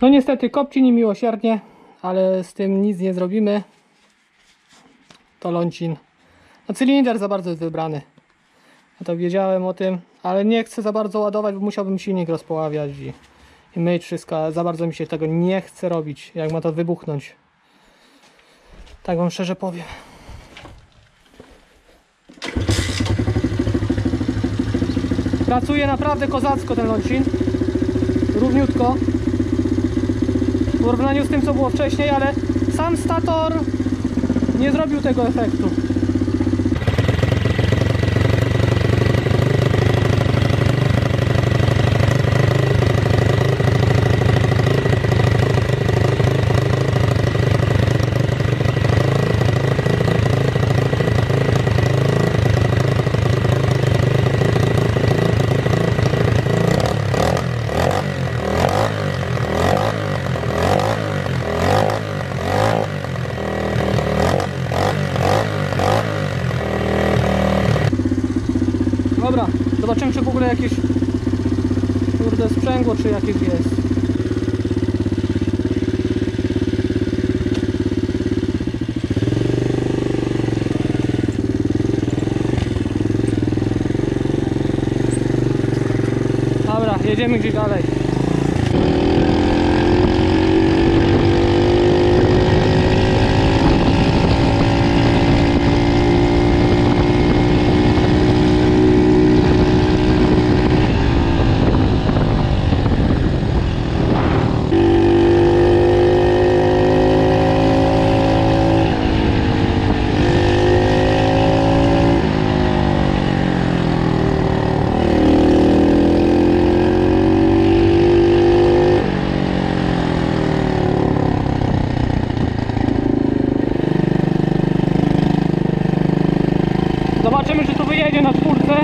No niestety kopci niemiłosiernie, ale z tym nic nie zrobimy. To Lącin. No cylinder za bardzo jest wybrany. Ja to wiedziałem o tym, ale nie chcę za bardzo ładować, bo musiałbym silnik rozpoławiać i myć wszystko. Za bardzo mi się tego nie chce robić, jak ma to wybuchnąć. Tak wam szczerze powiem. Pracuje naprawdę kozacko ten Lącin. Równiutko. W porównaniu z tym, co było wcześniej, ale sam stator nie zrobił tego efektu. Dobra, zobaczymy, czy w ogóle jakieś kurde sprzęgło, czy jakieś jest. Dobra, jedziemy gdzieś dalej. Zobaczymy, czy tu wyjedzie na czwórce.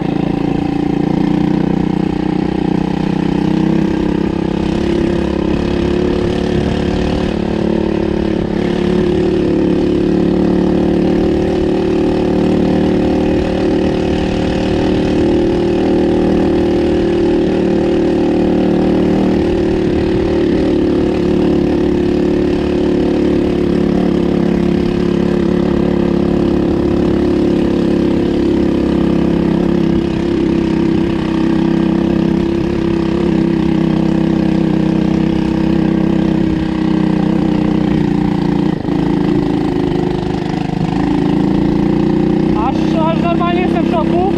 Aż normalnie jestem w szoku.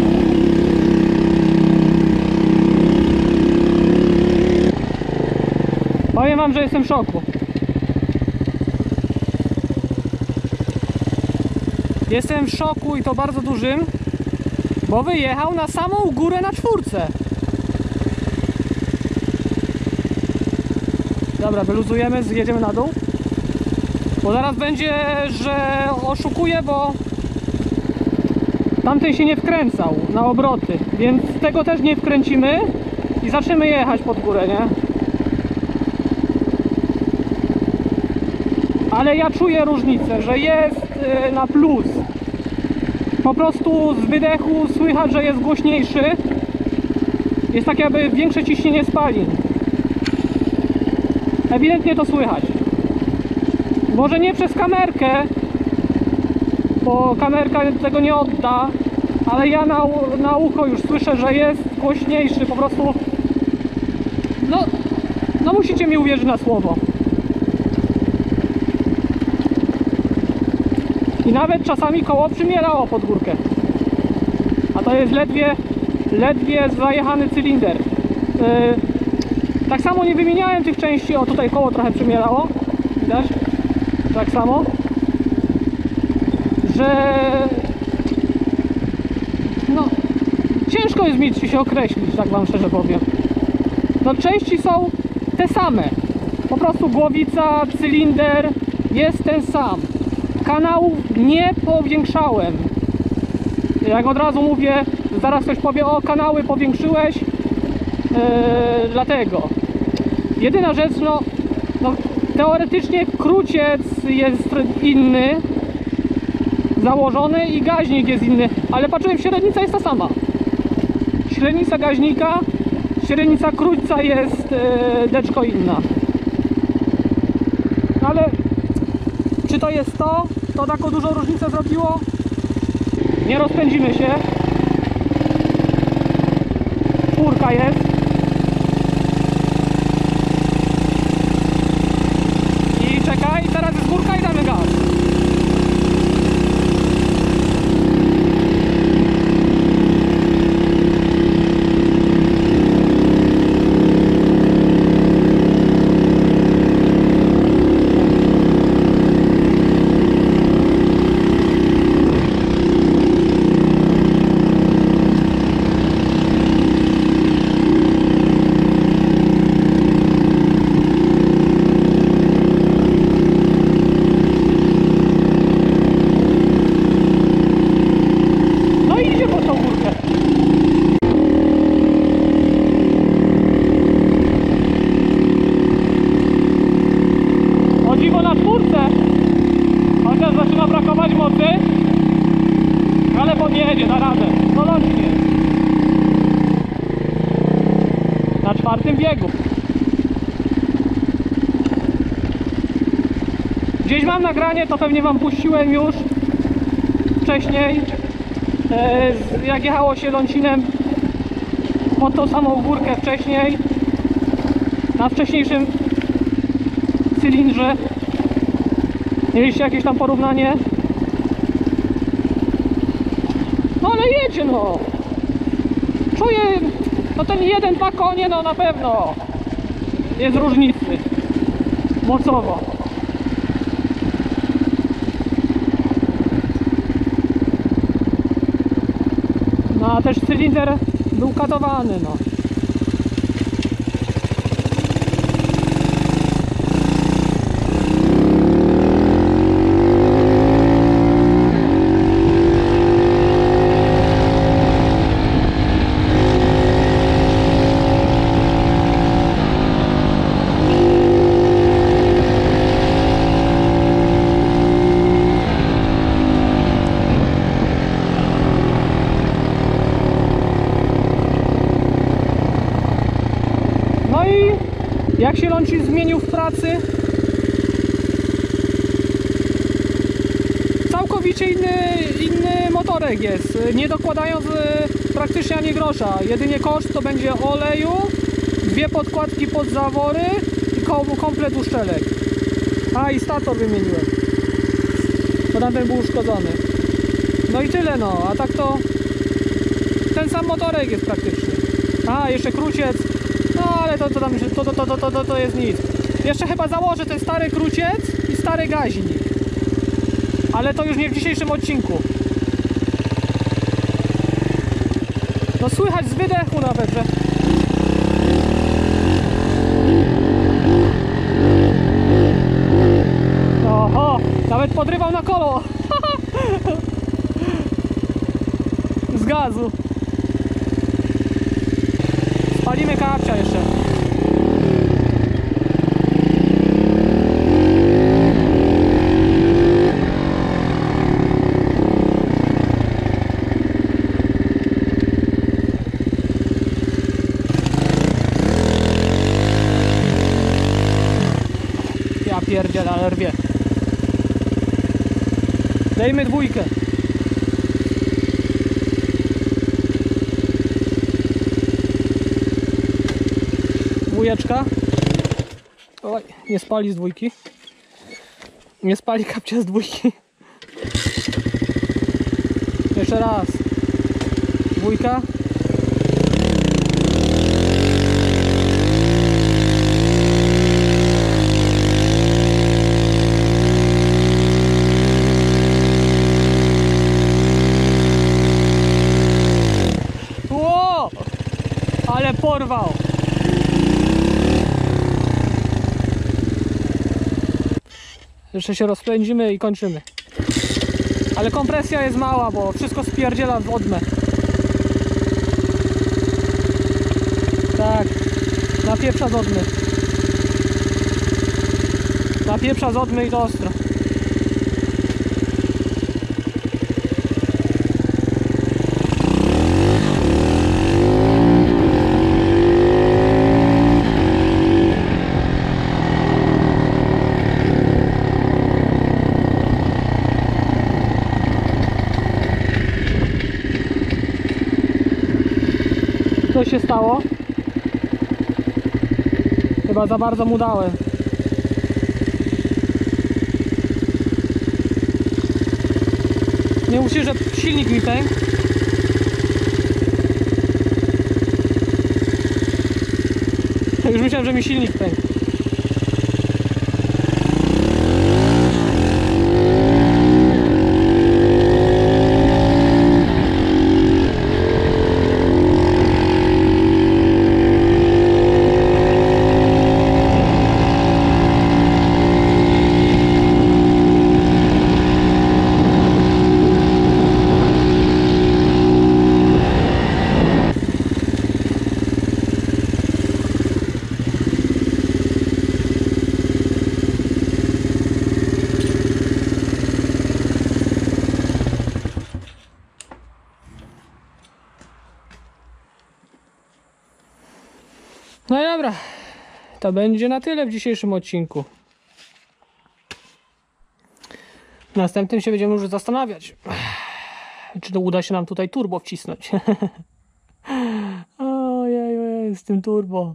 Powiem wam, że jestem w szoku. Jestem w szoku i to bardzo dużym, bo wyjechał na samą górę na czwórce. Dobra, wyluzujemy, zjedziemy na dół. Bo zaraz będzie, że oszukuję, bo tamten się nie wkręcał na obroty, więc tego też nie wkręcimy i zaczniemy jechać pod górę, nie? Ale ja czuję różnicę, że jest na plus. Po prostu z wydechu słychać, że jest głośniejszy. Jest tak jakby większe ciśnienie spalin. Ewidentnie to słychać. Może nie przez kamerkę, bo kamerka tego nie odda, ale ja na ucho już słyszę, że jest głośniejszy. Po prostu no musicie mi uwierzyć na słowo. I nawet czasami koło przymierało pod górkę. A to jest ledwie zajechany cylinder. Tak samo nie wymieniałem tych części. O, tutaj koło trochę przymierało. Widać? Tak samo. Że no ciężko jest mi się określić, tak wam szczerze powiem. No części są te same. Po prostu głowica, cylinder jest ten sam. Kanałów nie powiększałem. Jak od razu mówię, zaraz ktoś powie, o kanały powiększyłeś, dlatego. Jedyna rzecz, no teoretycznie kruciec jest inny, założony i gaźnik jest inny, ale patrzyłem, średnica jest ta sama. Średnica gaźnika, średnica krućca jest deczko inna. ale czy to jest to? To taką dużą różnicę zrobiło? Nie rozpędzimy się. Czwórka jest. I czekaj, teraz jest górka i damy gaz. Jedzie na radę, solidnie. Na 4. biegu. Gdzieś mam nagranie, to pewnie wam puściłem już wcześniej, jak jechało się Lącinem pod tą samą górkę wcześniej, na wcześniejszym cylindrze. Mieliście jakieś tam porównanie? No ale jedzie, no. Czuję, no ten 1-2 konie, no na pewno jest różnicy mocowo. No a też cylinder był katowany, no. Jak się Lącin zmienił w pracy? Całkowicie inny motorek jest, nie dokładając praktycznie ani grosza. Jedynie koszt to będzie oleju, 2 podkładki pod zawory i komplet uszczelek. A i stator wymieniłem, bo tamten był uszkodzony. No i tyle, no, a tak to ten sam motorek jest praktycznie. A jeszcze kruciec. No ale to jest nic. Jeszcze chyba założę ten stary kruciec i stary gaźnik. Ale to już nie w dzisiejszym odcinku. No słychać z wydechu nawet, że... Oho, nawet podrywał na kolo. Z gazu. Spalimy kapcia jeszcze. Ja pierdzielę, ale rwie. Dejmy 2. Dwójeczka. Oj, nie spali z 2. Nie spali kapcia z 2. Jeszcze raz. 2. Ło! Ale porwał. Jeszcze się rozpędzimy i kończymy. Ale kompresja jest mała, bo wszystko spierdziela w odmę. Tak, napieprza z odmy. Napieprza z odmy i to ostro. Co się stało? Chyba za bardzo mu dałem. Nie musisz, że silnik mi pękł. Już myślałem, że mi silnik pękł. No i dobra, to będzie na tyle w dzisiejszym odcinku. W następnym się będziemy już zastanawiać, czy to uda się nam tutaj turbo wcisnąć. Ojej, z tym turbo.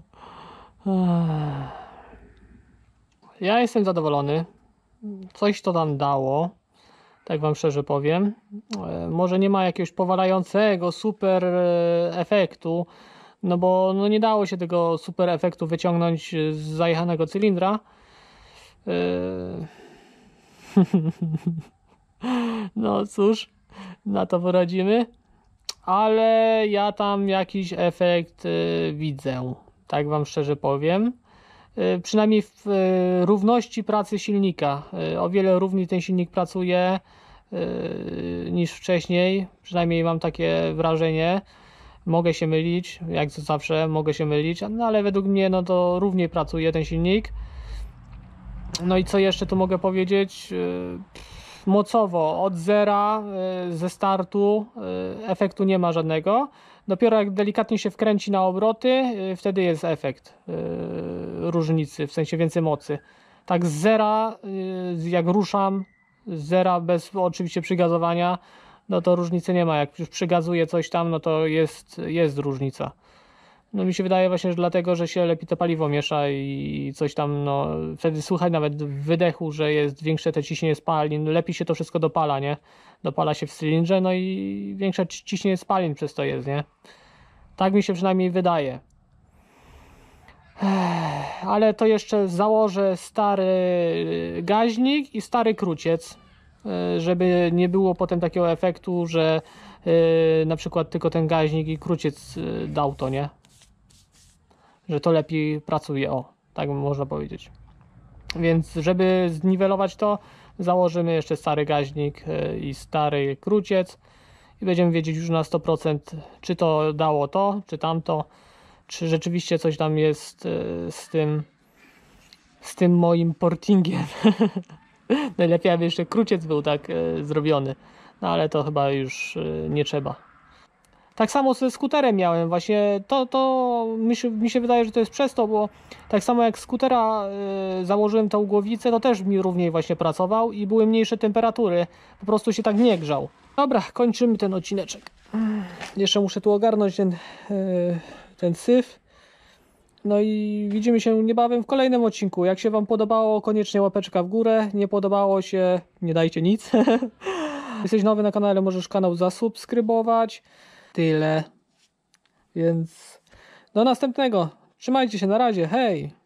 Ja jestem zadowolony. Coś to tam dało, tak wam szczerze powiem. Może nie ma jakiegoś powalającego super efektu, no bo no nie dało się tego super efektu wyciągnąć z zajechanego cylindra. No cóż, na to poradzimy. Ale ja tam jakiś efekt widzę, tak wam szczerze powiem. Przynajmniej w równości pracy silnika. O wiele równiej ten silnik pracuje niż wcześniej. Przynajmniej mam takie wrażenie. Mogę się mylić, jak zawsze mogę się mylić, no ale według mnie no to równiej pracuje ten silnik. No i co jeszcze tu mogę powiedzieć? Mocowo od zera ze startu efektu nie ma żadnego. Dopiero jak delikatnie się wkręci na obroty, wtedy jest efekt różnicy, w sensie więcej mocy. Tak z zera, jak ruszam, z zera bez oczywiście przygazowania, no to różnicy nie ma. Jak już przygazuję coś tam, no to jest różnica. No mi się wydaje właśnie, że dlatego, że się lepiej to paliwo miesza i coś tam, no wtedy słychać nawet w wydechu, że jest większe te ciśnienie spalin, lepiej się to wszystko dopala, nie? Dopala się w cylindrze, no i większe ciśnienie spalin przez to jest, nie? Tak mi się przynajmniej wydaje. Ale to jeszcze założę stary gaźnik i stary kruciec, żeby nie było potem takiego efektu, że na przykład tylko ten gaźnik i kruciec dał to, nie? Że to lepiej pracuje, o, tak można powiedzieć. Więc żeby zniwelować to, założymy jeszcze stary gaźnik i stary kruciec i będziemy wiedzieć już na 100%, czy to dało to, czy tamto, czy rzeczywiście coś tam jest z tym moim portingiem. Najlepiej, aby jeszcze kruciec był tak zrobiony, no ale to chyba już nie trzeba. Tak samo ze skuterem miałem, właśnie to mi się wydaje, że to jest przez to, bo tak samo jak skutera założyłem tę głowicę, to też mi równiej właśnie pracował i były mniejsze temperatury, po prostu się tak nie grzał. Dobra, kończymy ten odcineczek. Jeszcze muszę tu ogarnąć ten syf. No i widzimy się niebawem w kolejnym odcinku. Jak się wam podobało, koniecznie łapeczka w górę. Nie podobało się, nie dajcie nic. Jesteś nowy na kanale, możesz kanał zasubskrybować. Tyle. Więc do następnego. Trzymajcie się, na razie, hej!